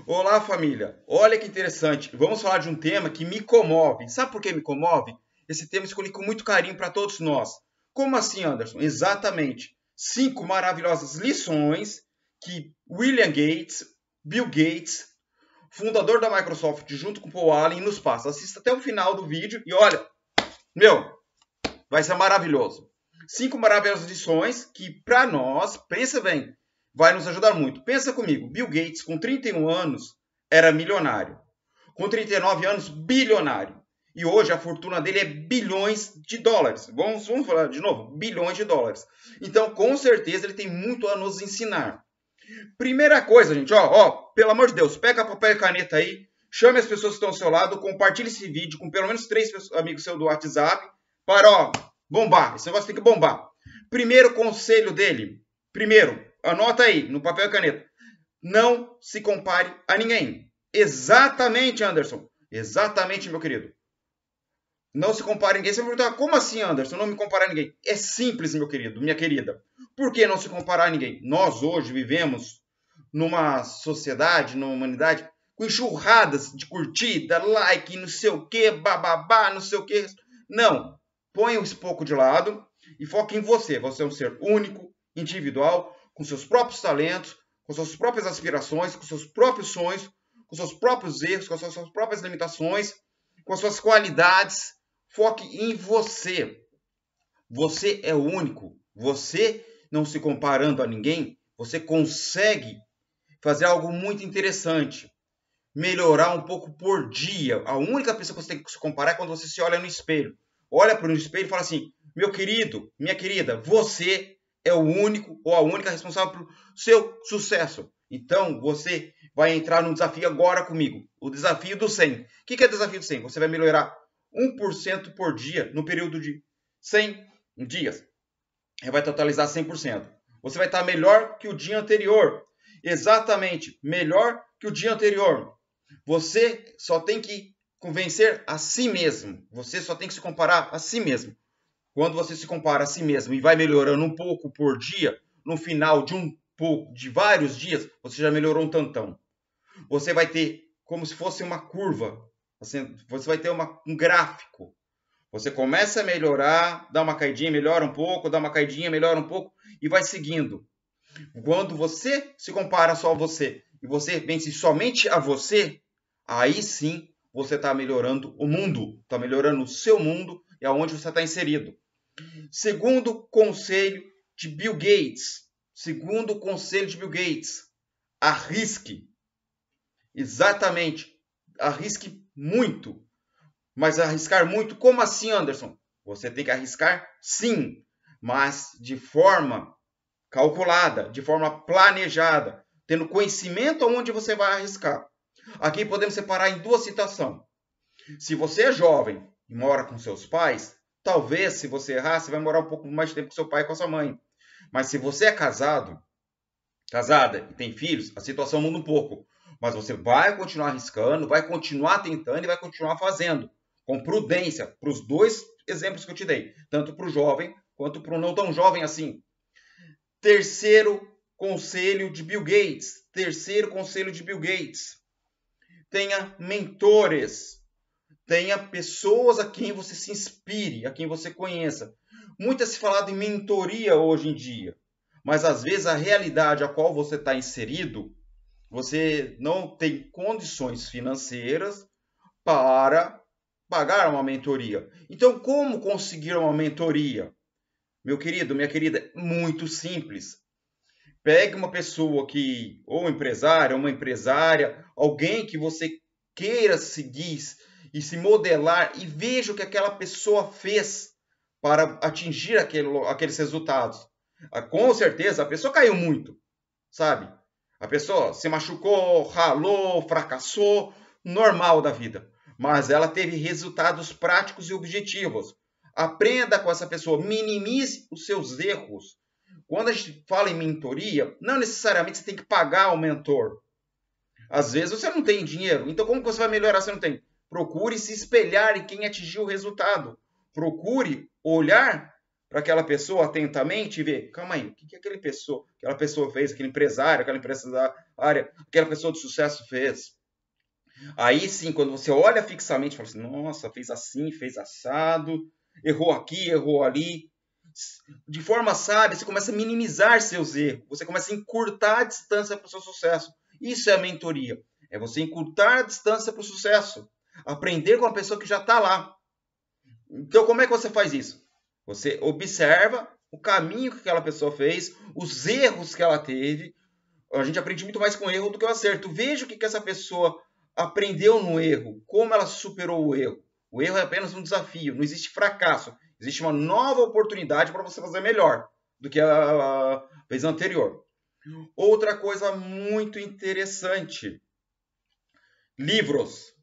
Olá, família. Olha que interessante. Vamos falar de um tema que me comove. Sabe por que me comove? Esse tema eu escolhi com muito carinho para todos nós. Como assim, Anderson? Exatamente. 5 maravilhosas lições que William Gates, Bill Gates, fundador da Microsoft, junto com Paul Allen, nos passa. Assista até o final do vídeo e olha, vai ser maravilhoso. 5 maravilhosas lições que, para nós, pensa bem, vai nos ajudar muito. Pensa comigo, Bill Gates, com 31 anos, era milionário. Com 39 anos, bilionário. E hoje a fortuna dele é bilhões de dólares. Vamos falar de novo? Bilhões de dólares. Então, com certeza, ele tem muito a nos ensinar. Primeira coisa, gente, pelo amor de Deus, pega papel e caneta aí, chame as pessoas que estão ao seu lado, compartilhe esse vídeo com pelo menos 3 amigos seus do WhatsApp, para, bombar. Esse negócio tem que bombar. Primeiro conselho dele, anota aí, no papel e caneta, não se compare a ninguém. Exatamente, Anderson. Exatamente, meu querido. Não se compare a ninguém. Você vai perguntar, como assim, Anderson? Não me comparar a ninguém. É simples, meu querido, minha querida. Por que não se comparar a ninguém? Nós hoje vivemos numa sociedade, numa humanidade, com enxurradas de curtida, like, não sei o que, bababá, não sei o que. Não. Ponha esse pouco de lado e foque em você. Você é um ser único, individual, com seus próprios talentos, com suas próprias aspirações, com seus próprios sonhos, com seus próprios erros, com suas próprias limitações, com suas qualidades. Foque em você. Você é único. Você, não se comparando a ninguém, você consegue fazer algo muito interessante. Melhorar um pouco por dia. A única pessoa que você tem que se comparar é quando você se olha no espelho. Olha para o espelho e fala assim, meu querido, minha querida, você é o único ou a única responsável pelo seu sucesso. Então, você vai entrar num desafio agora comigo. O desafio do 100. O que é o desafio do 100? Você vai melhorar 1% por dia no período de 100 dias. Vai totalizar 100%. Você vai estar melhor que o dia anterior. Exatamente, melhor que o dia anterior. Você só tem que convencer a si mesmo. Você só tem que se comparar a si mesmo. Quando você se compara a si mesmo e vai melhorando um pouco por dia, no final de vários dias, você já melhorou um tantão. Você vai ter como se fosse uma curva. Você vai ter um gráfico. Você começa a melhorar, dá uma caidinha, melhora um pouco, dá uma caidinha, melhora um pouco e vai seguindo. Quando você se compara só a você e você vence somente a você, aí sim você está melhorando o mundo, está melhorando o seu mundo e aonde você está inserido. Segundo conselho de Bill Gates. Arrisque. Exatamente. Arrisque muito. Mas arriscar muito, como assim, Anderson? Você tem que arriscar sim, mas de forma calculada, de forma planejada, tendo conhecimento aonde você vai arriscar. Aqui podemos separar em duas situações. Se você é jovem e mora com seus pais, talvez se você errar, você vai morar um pouco mais de tempo com seu pai e com a sua mãe. Mas se você é casada e tem filhos, a situação muda um pouco. Mas você vai continuar arriscando, vai continuar tentando e vai continuar fazendo. Com prudência, para os dois exemplos que eu te dei. Tanto para o jovem, quanto para o não tão jovem assim. Terceiro conselho de Bill Gates. Tenha mentores. Tenha pessoas a quem você se inspire, a quem você conheça. Muito se falado em mentoria hoje em dia. Mas às vezes a realidade a qual você está inserido, você não tem condições financeiras para pagar uma mentoria. Então, como conseguir uma mentoria? Meu querido, minha querida, muito simples. Pegue uma pessoa que, ou um empresário, uma empresária, alguém que você queira seguir e se modelar e veja o que aquela pessoa fez para atingir aqueles resultados. Com certeza, a pessoa caiu muito, sabe? A pessoa se machucou, ralou, fracassou, normal da vida. Mas ela teve resultados práticos e objetivos. Aprenda com essa pessoa, minimize os seus erros. Quando a gente fala em mentoria, não necessariamente você tem que pagar o mentor. Às vezes você não tem dinheiro, então como você vai melhorar se não tem? Procure se espelhar em quem atingiu o resultado. Procure olhar para aquela pessoa atentamente e ver, calma aí, o que aquela pessoa fez, aquele empresário, aquela empresária, aquela pessoa de sucesso fez. Aí sim, quando você olha fixamente, fala assim, nossa, fez assim, fez assado, errou aqui, errou ali. De forma sábia, você começa a minimizar seus erros, você começa a encurtar a distância para o seu sucesso. Isso é a mentoria, é você encurtar a distância para o sucesso, aprender com a pessoa que já está lá. Então, como é que você faz isso? Você observa o caminho que aquela pessoa fez, os erros que ela teve. A gente aprende muito mais com erro do que o acerto. Veja o que essa pessoa aprendeu no erro, como ela superou o erro. O erro é apenas um desafio, não existe fracasso. Existe uma nova oportunidade para você fazer melhor do que a vez anterior. Outra coisa muito interessante. Livros.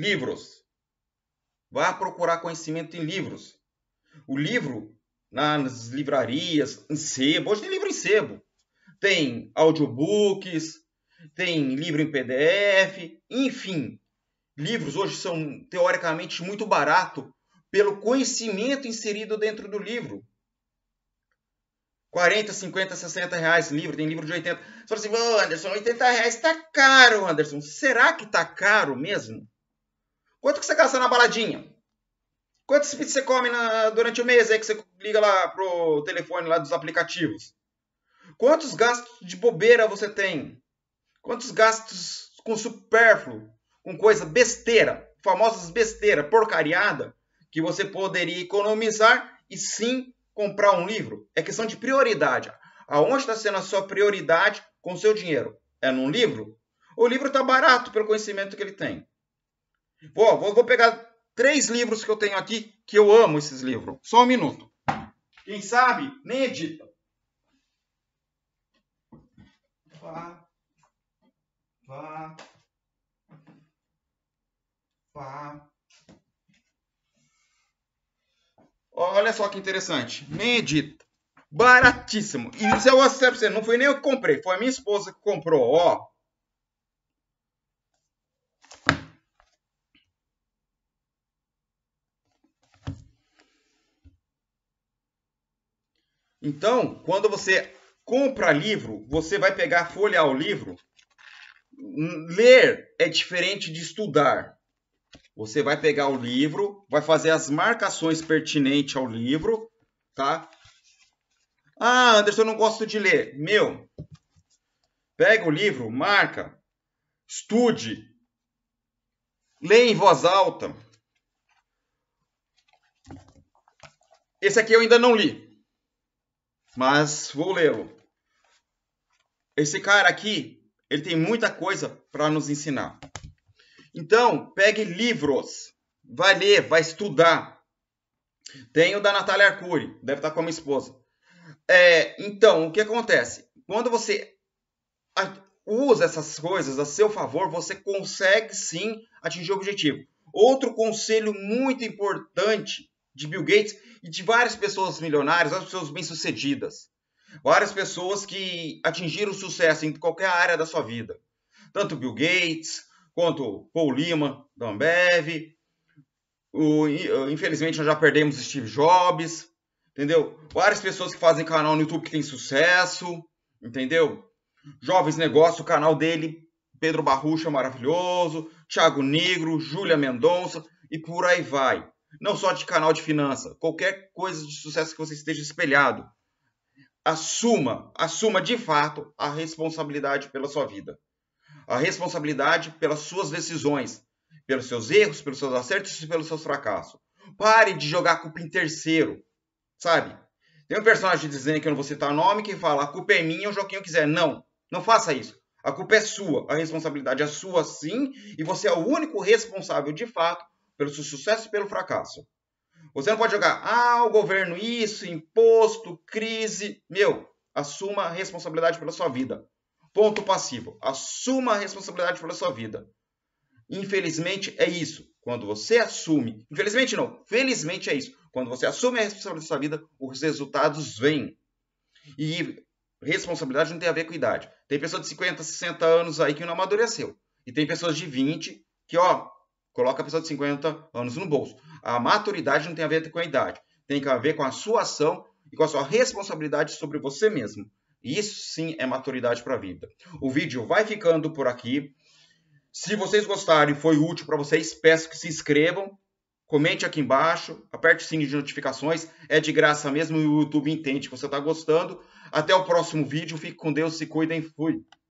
Vá procurar conhecimento em livros. O livro, nas livrarias, em sebo. Hoje tem livro em sebo. Tem audiobooks, tem livro em PDF, enfim. Livros hoje são, teoricamente, muito baratos pelo conhecimento inserido dentro do livro. 40, 50, 60 reais livro, tem livro de 80. Você fala assim, Anderson, 80 reais tá caro, Anderson. Será que tá caro mesmo? Quanto que você gasta na baladinha? Quantos você come durante o mês aí que você liga lá pro telefone lá dos aplicativos? Quantos gastos de bobeira você tem? Quantos gastos com supérfluo, com coisa besteira, famosas besteira, porcariada, que você poderia economizar e sim comprar um livro? É questão de prioridade. Aonde está sendo a sua prioridade com o seu dinheiro? É num livro? O livro está barato pelo conhecimento que ele tem. Vou pegar 3 livros que eu tenho aqui, que eu amo esses livros. Só um minuto. Quem sabe, nem edita. Olha só que interessante. Nem edita. Baratíssimo. E isso eu acerto pra você. Não foi nem eu que comprei. Foi a minha esposa que comprou. Ó. Então, quando você compra livro, você vai pegar, folhear o livro. Ler é diferente de estudar. Você vai pegar o livro, vai fazer as marcações pertinentes ao livro, tá? Ah, Anderson, eu não gosto de ler. Meu, pega o livro, marca, estude, leia em voz alta. Esse aqui eu ainda não li, mas vou lê-lo. Esse cara aqui, ele tem muita coisa para nos ensinar. Então, pegue livros, vai ler, vai estudar. Tem o da Natália Arcuri, deve estar com a minha esposa. Então, o que acontece? Quando você usa essas coisas a seu favor, você consegue sim atingir o objetivo. Outro conselho muito importante de Bill Gates e de várias pessoas milionárias, várias pessoas bem-sucedidas, várias pessoas que atingiram sucesso em qualquer área da sua vida. Tanto Bill Gates, quanto Paul Lehmann, da Ambev. Infelizmente, nós já perdemos Steve Jobs, entendeu? Várias pessoas que fazem canal no YouTube que tem sucesso, entendeu? Jovens Negócios, o canal dele, Pedro Barrucha, maravilhoso, Thiago Negro, Júlia Mendonça e por aí vai. Não só de canal de finanças, qualquer coisa de sucesso que você esteja espelhado. Assuma de fato a responsabilidade pela sua vida. A responsabilidade pelas suas decisões, pelos seus erros, pelos seus acertos e pelos seus fracassos. Pare de jogar a culpa em terceiro, sabe? Tem um personagem dizendo que eu não vou citar o nome que fala: a culpa é minha, eu jogo quem eu quiser. Não faça isso. A culpa é sua, a responsabilidade é sua sim, e você é o único responsável de fato pelo seu sucesso e pelo fracasso. Você não pode jogar, o governo isso, imposto, crise. Assuma a responsabilidade pela sua vida. Ponto passivo. Assuma a responsabilidade pela sua vida. Infelizmente é isso. Quando você assume... Infelizmente não. Felizmente é isso. Quando você assume a responsabilidade da sua vida, os resultados vêm. E responsabilidade não tem a ver com idade. Tem pessoas de 50, 60 anos aí que não amadureceu. E tem pessoas de 20 que, coloca a pessoa de 50 anos no bolso. A maturidade não tem a ver com a idade. Tem a ver com a sua ação e com a sua responsabilidade sobre você mesmo. Isso sim é maturidade para a vida. O vídeo vai ficando por aqui. Se vocês gostarem e foi útil para vocês, peço que se inscrevam, comente aqui embaixo, aperte o sininho de notificações, é de graça mesmo e o YouTube entende que você está gostando. Até o próximo vídeo, fique com Deus, se cuidem, fui!